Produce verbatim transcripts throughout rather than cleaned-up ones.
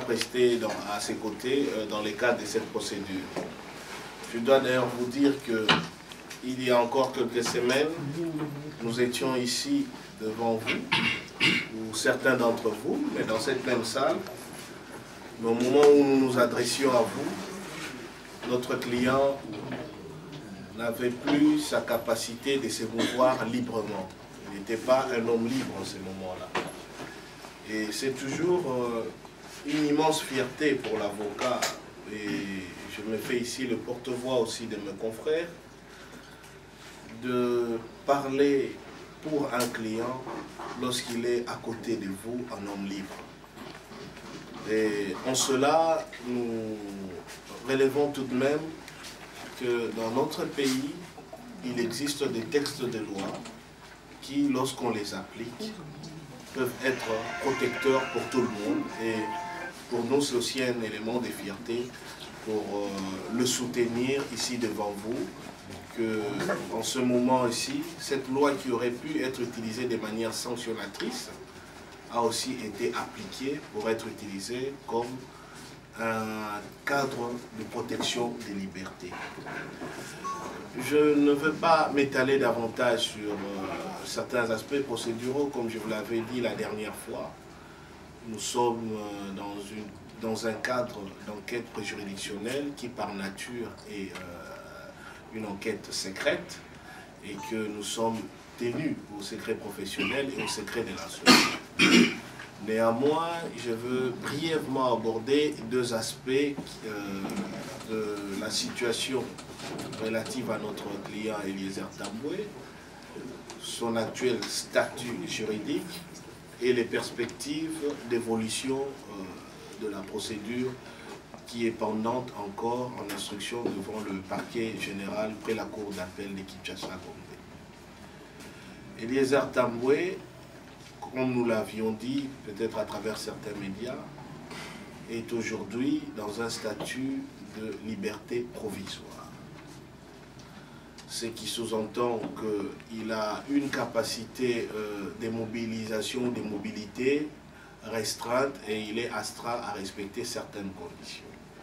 prester dans, à ses côtés euh, dans le cadre de cette procédure. Je dois d'ailleurs vous dire que il y a encore quelques semaines, nous étions ici devant vous, ou certains d'entre vous, mais dans cette même salle, mais au moment où nous nous adressions à vous, notre client n'avait plus sa capacité de se mouvoir librement. Il n'était pas un homme libre en ce moment-là. Et c'est toujours euh, une immense fierté pour l'avocat, et je me fais ici le porte-voix aussi de mes confrères, de parler pour un client lorsqu'il est à côté de vous, un homme libre. Et en cela, nous relevons tout de même que dans notre pays, il existe des textes de loi qui, lorsqu'on les applique, peuvent être protecteurs pour tout le monde. Et pour nous, c'est aussi un élément de fierté pour euh, le soutenir ici devant vous, que en ce moment ici, cette loi qui aurait pu être utilisée de manière sanctionnatrice a aussi été appliquée pour être utilisée comme un cadre de protection des libertés. Je ne veux pas m'étaler davantage sur euh, certains aspects procéduraux, comme je vous l'avais dit la dernière fois. Nous sommes euh, dans, une, dans un cadre d'enquête préjuridictionnelle qui par nature est euh, une enquête secrète et que nous sommes tenus au secret professionnel et au secret de l'instruction. Néanmoins, je veux brièvement aborder deux aspects euh, de la situation relative à notre client Eliezer Tamboué, son actuel statut juridique et les perspectives d'évolution euh, de la procédure qui est pendante encore en instruction devant le parquet général près la cour d'appel de Kinshasa-Gombe. Eliezer Tamboué, comme nous l'avions dit, peut-être à travers certains médias, est aujourd'hui dans un statut de liberté provisoire. Ce qui sous-entend qu'il a une capacité euh, de mobilisation, de mobilité restreinte et il est astreint à respecter certaines conditions.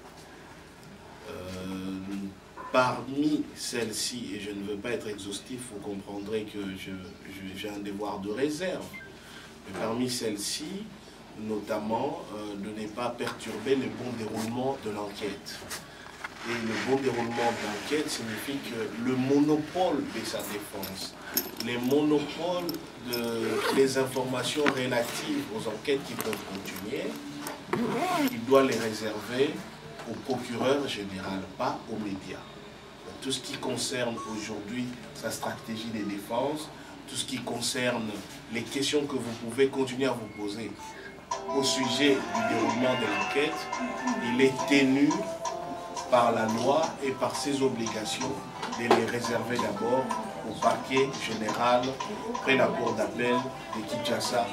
Euh, parmi celles-ci, et je ne veux pas être exhaustif, vous comprendrez que j'ai un devoir de réserve, mais parmi celles-ci, notamment, euh, de ne pas perturber le bon déroulement de l'enquête. Et le bon déroulement de l'enquête signifie que le monopole de sa défense, les monopoles de, des informations relatives aux enquêtes qui peuvent continuer, il doit les réserver au procureur général, pas aux médias. Tout ce qui concerne aujourd'hui sa stratégie de défense, tout ce qui concerne les questions que vous pouvez continuer à vous poser au sujet du déroulement de l'enquête, il est tenu par la loi et par ses obligations de les réserver d'abord au parquet général près la cour d'appel de Kinshasa.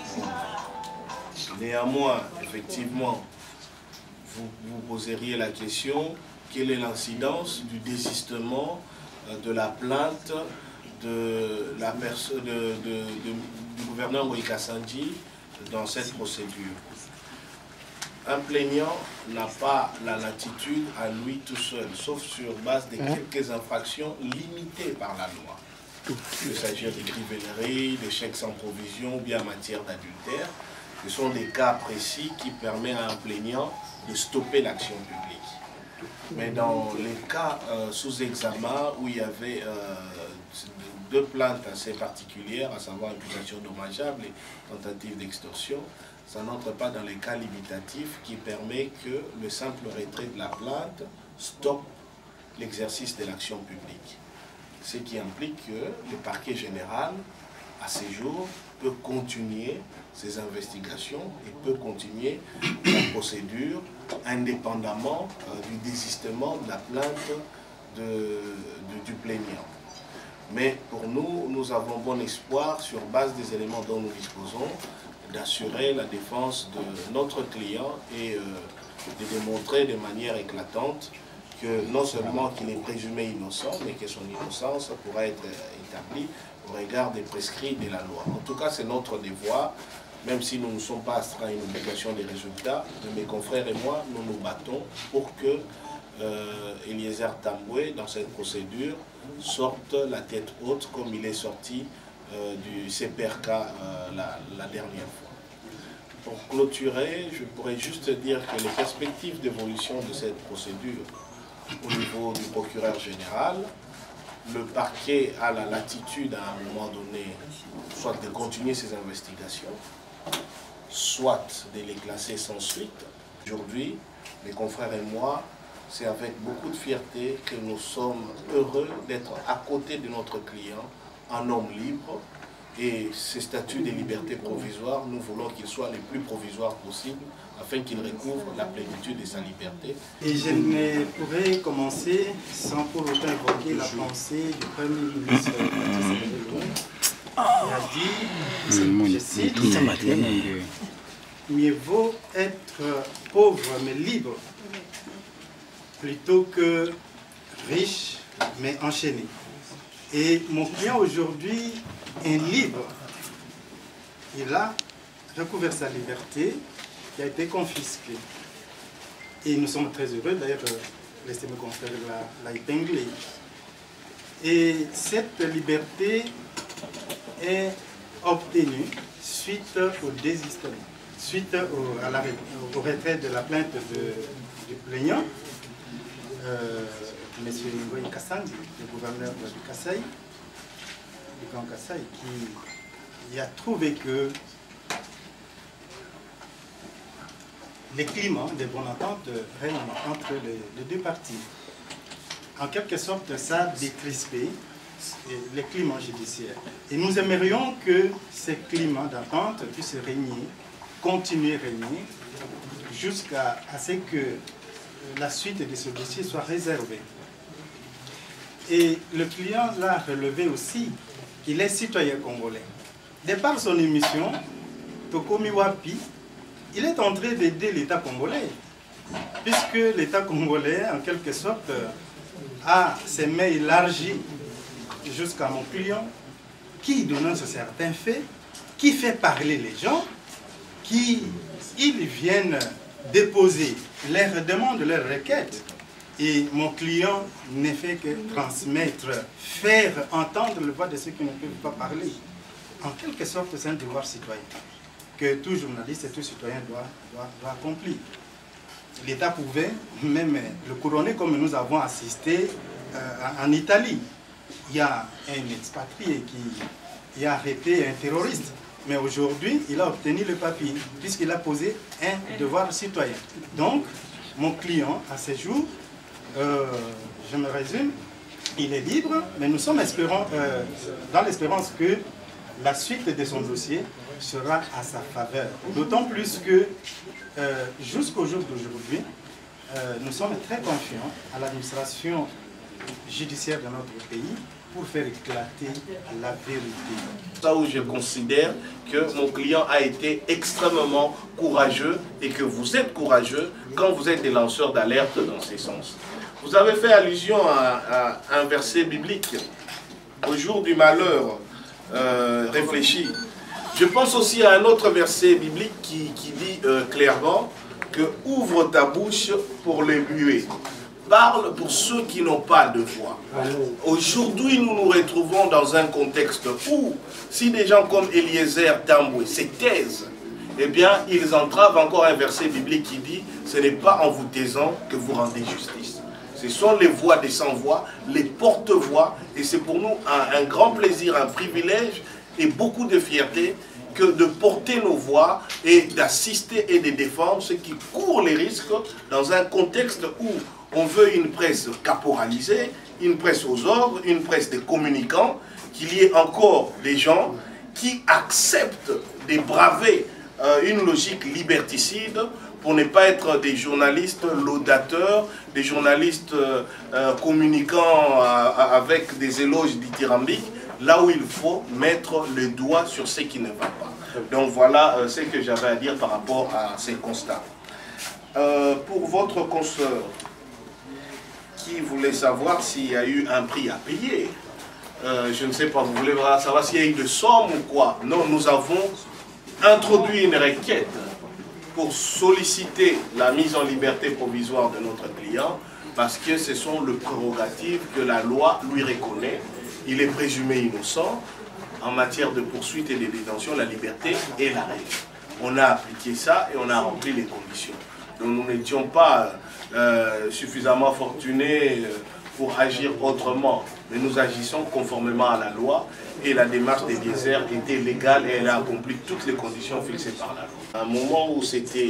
Néanmoins, effectivement, vous vous poseriez la question, quelle est l'incidence du désistement de la plainte de la personne de, de, de, du gouverneur Moïka Sandji dans cette procédure? Un plaignant n'a pas la latitude à lui tout seul, sauf sur base de quelques infractions limitées par la loi. Il peut s'agir de crivelleries, de chèques sans provision, ou bien en matière d'adultère. Ce sont des cas précis qui permettent à un plaignant de stopper l'action publique. Mais dans les cas euh, sous examen où il y avait euh, deux plaintes assez particulières, à savoir imputation dommageable et tentative d'extorsion, ça n'entre pas dans les cas limitatifs qui permet que le simple retrait de la plainte stoppe l'exercice de l'action publique. Ce qui implique que le parquet général, à ce jour, peut continuer ses investigations et peut continuer la procédure indépendamment euh, du désistement de la plainte de, de, du plaignant. Mais pour nous, nous avons bon espoir, sur base des éléments dont nous disposons, d'assurer la défense de notre client et euh, de démontrer de manière éclatante que non seulement qu'il est présumé innocent, mais que son innocence pourra être établie au regard des prescrits de la loi. En tout cas, c'est notre devoir même si nous ne sommes pas astreints à une obligation des résultats, mais mes confrères et moi, nous nous battons pour que euh, Eliezer Tambwe, dans cette procédure, sorte la tête haute comme il est sorti euh, du C P R K euh, la, la dernière fois. Pour clôturer, je pourrais juste dire que les perspectives d'évolution de cette procédure au niveau du procureur général, le parquet a la latitude à un moment donné, soit de continuer ses investigations, soit de les classer sans suite. Aujourd'hui, mes confrères et moi, c'est avec beaucoup de fierté que nous sommes heureux d'être à côté de notre client, un homme libre. Et ces statuts de liberté provisoire, nous voulons qu'ils soient les plus provisoires possibles afin qu'il recouvre la plénitude de sa liberté. Et je ne pourrais commencer sans pour autant évoquer la pensée du Premier ministre qui a dit, je cite, « Mieux vaut être pauvre mais libre plutôt que riche mais enchaîné. » Et mon client aujourd'hui est libre. Il a recouvert sa liberté qui a été confisquée. Et nous sommes très heureux, d'ailleurs, l'estimé confrère l'a épinglé. Et cette liberté est obtenue suite au désistement, suite au, à la, au retrait de la plainte de, du plaignant, euh, M. Ngoï Kassandi, le gouverneur du Kasaï, du Grand Kasaï, qui, qui a trouvé que les climats de bonne entente règnent entre les, les deux parties. En quelque sorte, ça a décrispé les climats judiciaires. Et nous aimerions que ces climats d'entente puissent régner, continuer à régner, jusqu'à ce que la suite de ce dossier soit réservée. Et le client l'a relevé aussi qu'il est citoyen congolais. De par son émission, Tokomi Wapi, il est en train d'aider l'État congolais, puisque l'État congolais, en quelque sorte, a ses mains élargies jusqu'à mon client, qui dénonce certains faits, qui fait parler les gens, qui ils viennent déposer leurs demandes, leurs requêtes. Et mon client ne fait que transmettre, faire entendre le voix de ceux qui ne peuvent pas parler. En quelque sorte, c'est un devoir citoyen que tout journaliste et tout citoyen doit, doit, doit accomplir. L'État pouvait même le couronner comme nous avons assisté euh, en Italie. Il y a un expatrié qui a arrêté un terroriste. Mais aujourd'hui, il a obtenu le papier, puisqu'il a posé un devoir citoyen. Donc, mon client, à ce jour, euh, je me résume, il est libre, mais nous sommes espérants, euh, dans l'espérance que la suite de son dossier sera à sa faveur. D'autant plus que, euh, jusqu'au jour d'aujourd'hui, euh, nous sommes très confiants à l'administration judiciaire de notre pays pour faire éclater la vérité. Ça où je considère que mon client a été extrêmement courageux et que vous êtes courageux quand vous êtes des lanceurs d'alerte dans ces sens. Vous avez fait allusion à, à un verset biblique, au jour du malheur euh, réfléchi. Je pense aussi à un autre verset biblique qui, qui dit euh, clairement que ouvre ta bouche pour les muets. Parle pour ceux qui n'ont pas de voix. Aujourd'hui, nous nous retrouvons dans un contexte où, si des gens comme Eliezer Tambwe se taisent, eh bien, ils entravent encore un verset biblique qui dit « Ce n'est pas en vous taisant que vous rendez justice ». Ce sont les voix des sans-voix, les porte-voix, et c'est pour nous un, un grand plaisir, un privilège et beaucoup de fierté que de porter nos voix et d'assister et de défendre ceux qui courent les risques dans un contexte où on veut une presse caporalisée, une presse aux ordres, une presse des communicants, qu'il y ait encore des gens qui acceptent de braver euh, une logique liberticide pour ne pas être des journalistes laudateurs, des journalistes euh, euh, communiquant euh, avec des éloges dithyrambiques, là où il faut mettre le doigt sur ce qui ne va pas. Donc voilà euh, ce que j'avais à dire par rapport à ces constats. Euh, pour votre consoeur, qui voulait savoir s'il y a eu un prix à payer. Euh, je ne sais pas, vous voulez savoir s'il y a eu de somme ou quoi? Non, nous avons introduit une requête pour solliciter la mise en liberté provisoire de notre client, parce que ce sont les prérogatives que la loi lui reconnaît. Il est présumé innocent. En matière de poursuite et de détention, la liberté est la règle. On a appliqué ça et on a rempli les conditions. Donc nous n'étions pas euh, suffisamment fortunés pour agir autrement, mais nous agissons conformément à la loi et la démarche d'Eliezer était légale et elle a accompli toutes les conditions fixées par la loi. Un moment où c'était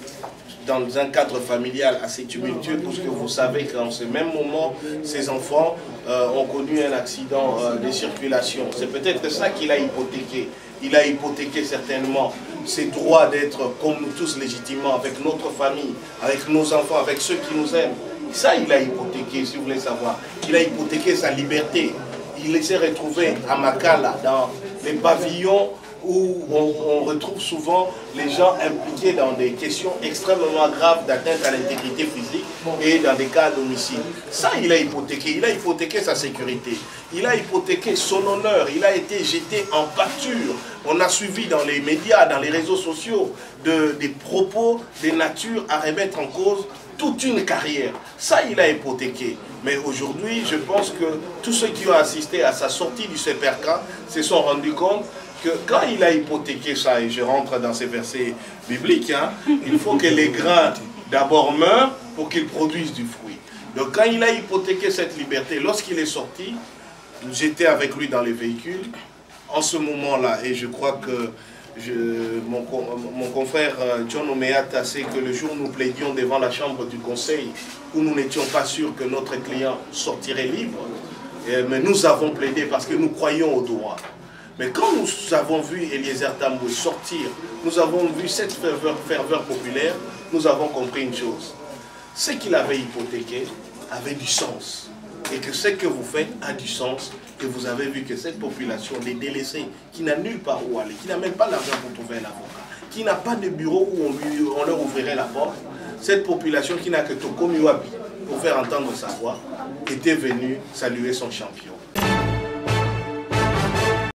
dans un cadre familial assez tumultueux, parce que vous savez qu'en ce même moment, ces enfants euh, ont connu un accident euh, de circulation. C'est peut-être ça qu'il a hypothéqué. Il a hypothéqué certainement ses droits d'être comme nous tous légitimement, avec notre famille, avec nos enfants, avec ceux qui nous aiment. Ça, il a hypothéqué, si vous voulez savoir. Il a hypothéqué sa liberté. Il s'est retrouvé à Makala, dans les pavillons où on, on retrouve souvent les gens impliqués dans des questions extrêmement graves d'atteinte à l'intégrité physique et dans des cas d'homicide. Ça, il a hypothéqué. Il a hypothéqué sa sécurité. Il a hypothéqué son honneur. Il a été jeté en pâture. On a suivi dans les médias, dans les réseaux sociaux, de, des propos, des natures à remettre en cause toute une carrière. Ça, il a hypothéqué. Mais aujourd'hui, je pense que tous ceux qui ont assisté à sa sortie du C P R K se sont rendus compte que quand il a hypothéqué ça, et je rentre dans ces versets bibliques, hein, il faut que les grains d'abord meurent pour qu'ils produisent du fruit. Donc quand il a hypothéqué cette liberté, lorsqu'il est sorti, j'étais avec lui dans les véhicules, en ce moment-là, et je crois que je, mon, mon confrère John Omeata sait que le jour où nous plaidions devant la chambre du conseil, où nous n'étions pas sûrs que notre client sortirait libre, mais nous avons plaidé parce que nous croyons au droit. Mais quand nous avons vu Eliezer Tambwe sortir, nous avons vu cette ferveur, ferveur populaire, nous avons compris une chose. Ce qu'il avait hypothéqué avait du sens. Et que ce que vous faites a du sens. Et vous avez vu que cette population, les délaissés, qui n'a nulle part où aller, qui n'a même pas l'argent pour trouver un avocat, qui n'a pas de bureau où on, on leur ouvrirait la porte, cette population qui n'a que Toko Miwabi pour faire entendre sa voix, était venue saluer son champion.